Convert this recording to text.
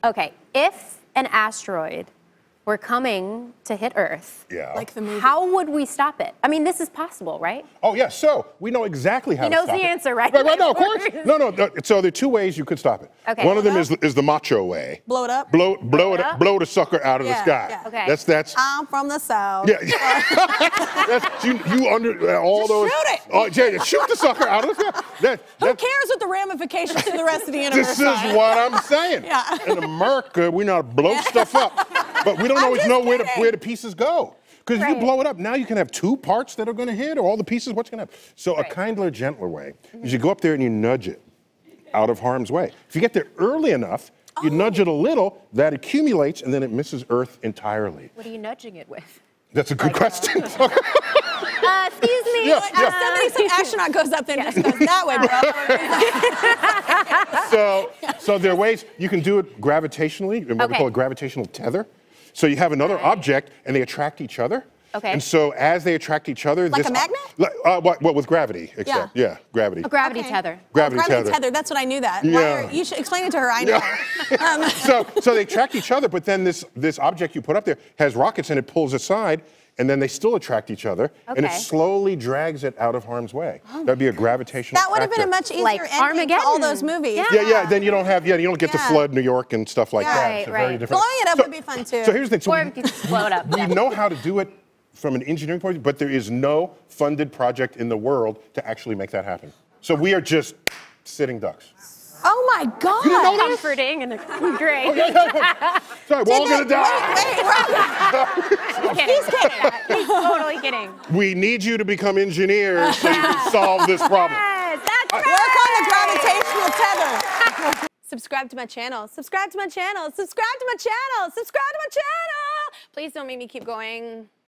Okay, if an asteroid were coming to hit Earth, like the movie, how would we stop it? I mean, this is possible, right? Oh, yeah, so we know exactly how to stop it. He knows the answer, right? Right, no, of course. No, so there are two ways you could stop it. Okay. One of them is the macho way. Blow it up? Blow it up? Blow the sucker out of the sky. Yeah. Okay. That's. I'm from the South. Yeah. That's, you under all Just those. shoot it. Oh, yeah, shoot the sucker out of the sky. Who cares what the ramifications to the rest of the universe This is what I'm saying. Yeah. In America, we know how to blow stuff up, but we don't always know where the pieces go. Because if you blow it up, now you can have two parts that are going to hit, or all the pieces, what's going to happen? So a kindler, gentler way is you go up there and you nudge it out of harm's way. If you get there early enough, you nudge it a little, that accumulates, and then it misses Earth entirely. What are you nudging it with? That's a good question. Excuse me. Somebody, some astronaut goes up there and just goes that way, bro. So there are ways you can do it gravitationally, what we call a gravitational tether. So you have another object, and they attract each other. Okay. And so as they attract each other, like a magnet? What with gravity? Yeah, gravity. A gravity tether. Gravity tether. That's what I knew that. Yeah. You should explain it to her. I know. Yeah. So they attract each other, but then this object you put up there has rockets, and it pulls aside, and then they still attract each other, and it slowly drags it out of harm's way. That'd be a gravitational. That would have been a much easier ending Armageddon. to all those movies. Yeah. Then you don't get to flood New York and stuff like that. Right, it's very different. Blowing it up would be fun too. So here's the thing. Or if you just blow it up. We know how to do it from an engineering point of view, but there is no funded project in the world to actually make that happen. So we are just sitting ducks. Oh my God! You didn't know that? Comforting and great. Sorry, we're all gonna die. He's kidding. He's totally kidding. We need you to become engineers so you can solve this problem. Yes, that's Work on the gravitational tether. Subscribe to my channel. Subscribe to my channel. Subscribe to my channel. Subscribe to my channel. Please don't make me keep going.